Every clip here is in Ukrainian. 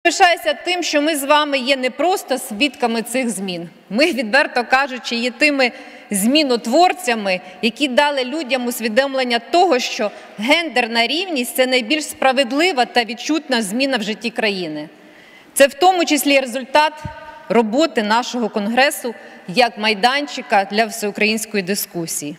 Пишаюся тим, що ми з вами є не просто свідками цих змін. Ми, відверто кажучи, є тими змінотворцями, які дали людям усвідомлення того, що гендерна рівність – це найбільш справедлива та відчутна зміна в житті країни. Це в тому числі результат роботи нашого Конгресу як майданчика для всеукраїнської дискусії.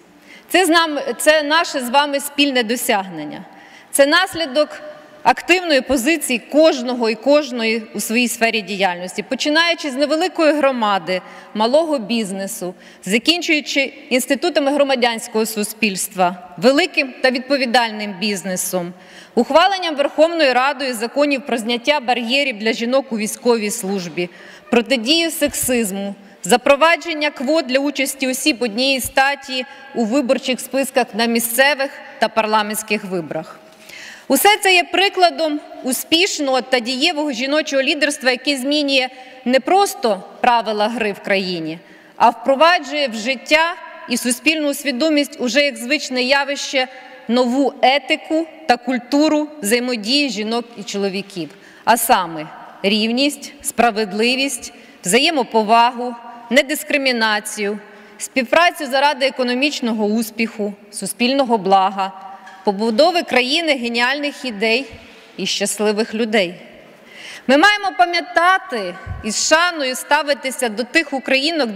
Це наше з вами спільне досягнення. Це наслідок активної позиції кожного і кожної у своїй сфері діяльності, починаючи з невеликої громади, малого бізнесу, закінчуючи інститутами громадянського суспільства, великим та відповідальним бізнесом, ухваленням Верховною Радою законів про зняття бар'єрів для жінок у військовій службі, протидію сексизму, запровадження квот для участі осіб однієї статі у виборчих списках на місцевих та парламентських виборах. Усе це є прикладом успішного та дієвого жіночого лідерства, яке змінює не просто правила гри в країні, а впроваджує в життя і суспільну свідомість уже як звичне явище нову етику та культуру взаємодії жінок і чоловіків, а саме рівність, справедливість, взаємоповагу, недискримінацію, співпрацю заради економічного успіху, суспільного блага, побудови країни геніальних ідей і щасливих людей. Ми маємо пам'ятати і з шаною ставитися до тих українок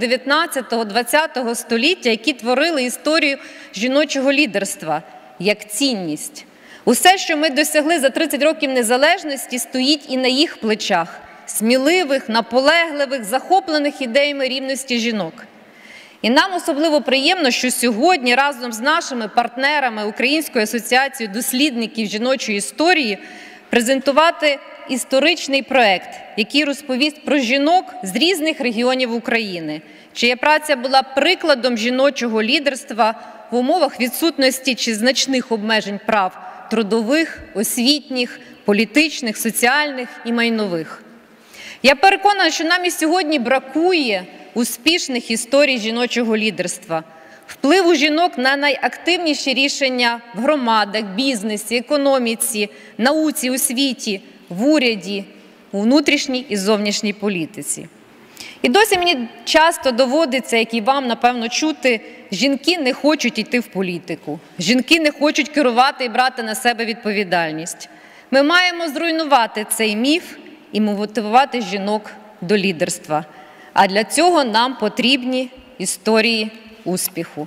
19-20 століття, які творили історію жіночого лідерства як цінність. Усе, що ми досягли за 30 років незалежності, стоїть і на їх плечах – сміливих, наполегливих, захоплених ідеями рівності жінок. І нам особливо приємно, що сьогодні разом з нашими партнерами Українською асоціацією дослідників жіночої історії презентувати історичний проект, який розповість про жінок з різних регіонів України, чия праця була прикладом жіночого лідерства в умовах відсутності чи значних обмежень прав трудових, освітніх, політичних, соціальних і майнових. Я переконана, що нам і сьогодні бракує успішних історій жіночого лідерства, впливу жінок на найактивніші рішення в громадах, бізнесі, економіці, науці, освіті, в уряді, у внутрішній і зовнішній політиці. І досі мені часто доводиться, як і вам, напевно, чути, жінки не хочуть йти в політику, жінки не хочуть керувати і брати на себе відповідальність. Ми маємо зруйнувати цей міф і мотивувати жінок до лідерства. А для цього нам потрібні історії успіху.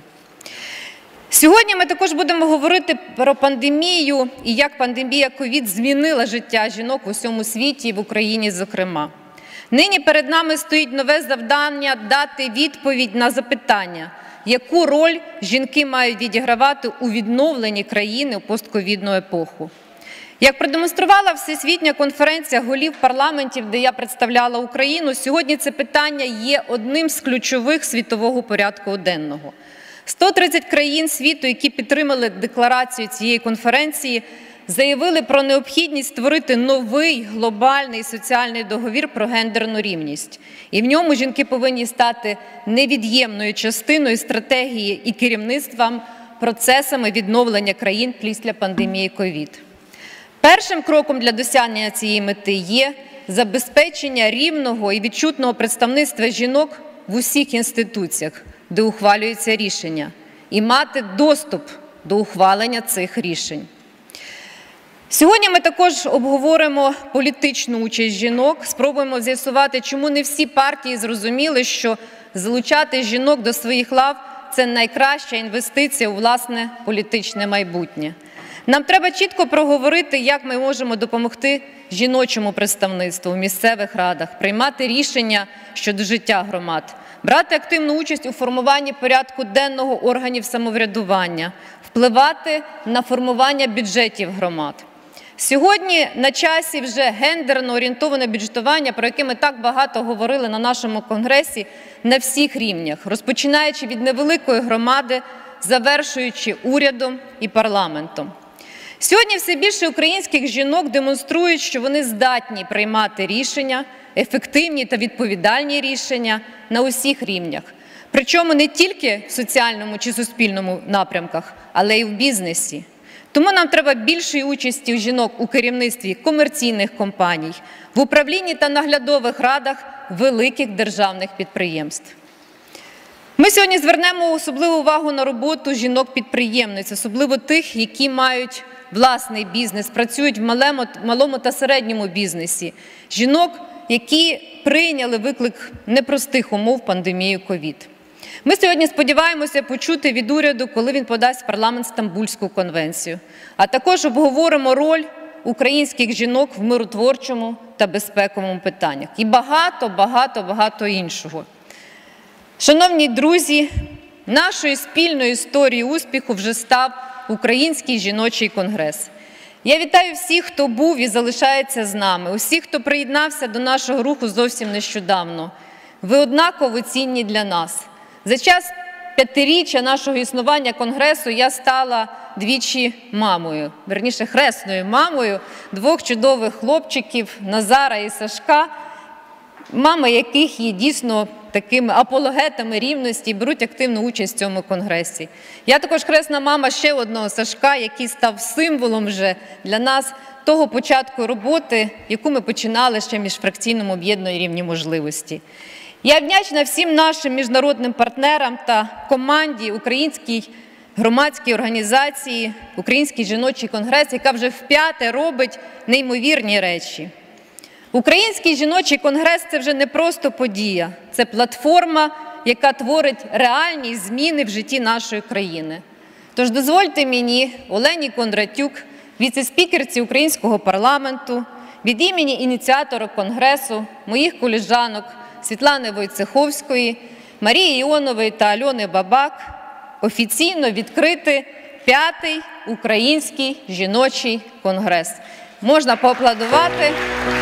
Сьогодні ми також будемо говорити про пандемію і як пандемія ковід змінила життя жінок в усьому світі і в Україні, зокрема. Нині перед нами стоїть нове завдання дати відповідь на запитання, яку роль жінки мають відігравати у відновленні країни у постковідну епоху. Як продемонструвала Всесвітня конференція голів парламентів, де я представляла Україну, сьогодні це питання є одним з ключових світового порядку денного. 130 країн світу, які підтримали декларацію цієї конференції, заявили про необхідність створити новий глобальний соціальний договір про гендерну рівність. І в ньому жінки повинні стати невід'ємною частиною стратегії і керівництвом процесами відновлення країн після пандемії ковід. Першим кроком для досягнення цієї мети є забезпечення рівного і відчутного представництва жінок в усіх інституціях, де ухвалюються рішення, і мати доступ до ухвалення цих рішень. Сьогодні ми також обговоримо політичну участь жінок, спробуємо з'ясувати, чому не всі партії зрозуміли, що залучати жінок до своїх лав – це найкраща інвестиція у власне політичне майбутнє. Нам треба чітко проговорити, як ми можемо допомогти жіночому представництву в місцевих радах, приймати рішення щодо життя громад, брати активну участь у формуванні порядку денного органів самоврядування, впливати на формування бюджетів громад. Сьогодні на часі вже гендерно орієнтоване бюджетування, про яке ми так багато говорили на нашому конгресі, на всіх рівнях, розпочинаючи від невеликої громади, завершуючи урядом і парламентом. Сьогодні все більше українських жінок демонструють, що вони здатні приймати рішення, ефективні та відповідальні рішення на усіх рівнях. Причому не тільки в соціальному чи суспільному напрямках, але й в бізнесі. Тому нам треба більшої участі жінок у керівництві комерційних компаній, в управлінні та наглядових радах великих державних підприємств. Ми сьогодні звернемо особливу увагу на роботу жінок-підприємниць, особливо тих, які мають власний бізнес, працюють в малому та середньому бізнесі. Жінок, які прийняли виклик непростих умов пандемії ковід. Ми сьогодні сподіваємося почути від уряду, коли він подасть в парламент Стамбульську конвенцію, а також обговоримо роль українських жінок в миротворчому та безпековому питаннях. І багато іншого. Шановні друзі, нашою спільною історією успіху вже став Український жіночий конгрес. Я вітаю всіх, хто був і залишається з нами, усіх, хто приєднався до нашого руху зовсім нещодавно. Ви однаково цінні для нас. За час 5-річчя нашого існування конгресу я стала двічі мамою, вірніше хресною мамою 2 чудових хлопчиків Назара і Сашка, мами яких є дійсно такими апологетами рівності і беруть активну участь в цьому конгресі. Я також хресна мама ще одного Сашка, який став символом вже для нас того початку роботи, яку ми починали ще в міжфракційному об'єднанні «Рівні можливості». Я вдячна всім нашим міжнародним партнерам та команді Українській громадській організації «Український жіночий конгрес», яка вже в-5 робить неймовірні речі. Український жіночий конгрес – це вже не просто подія, це платформа, яка творить реальні зміни в житті нашої країни. Тож дозвольте мені, Олені Кондратюк, віце-спікерці Українського парламенту, від імені ініціаторок конгресу, моїх колежанок Світлани Войцеховської, Марії Іонової та Альони Бабак, офіційно відкрити 5-й Український жіночий конгрес. Можна поаплодувати.